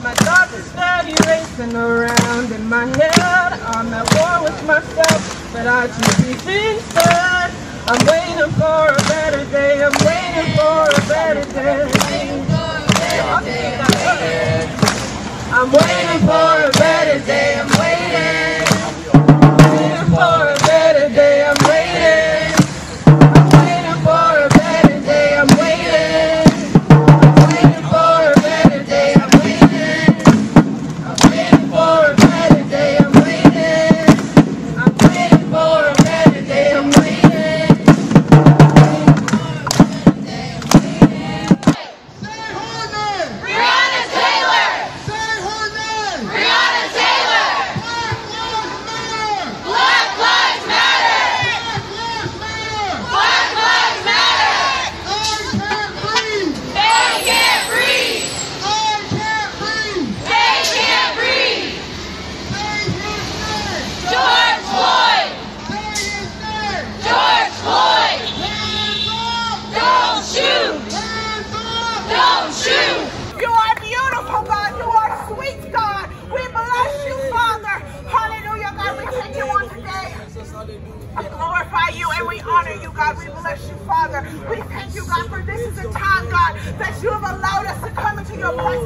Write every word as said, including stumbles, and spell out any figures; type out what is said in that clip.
My thoughts are steady racing around in my head. I'm at war with myself, but I choose peace instead. I'm waiting for a better day. I'm waiting for a better day. I'm waiting for a better day. I'm waiting. Waiting for a better day. I'm waiting. I'm waiting for a better day. I'm waiting. I'm waiting for a better day. I'm waiting. I'm waiting for a better day. I'm waiting. I'm waiting for a better day. I'm waiting. I glorify you and we honor you, God. We bless you, Father. We thank you, God, for this is a time, God, that you have allowed us to come into your presence.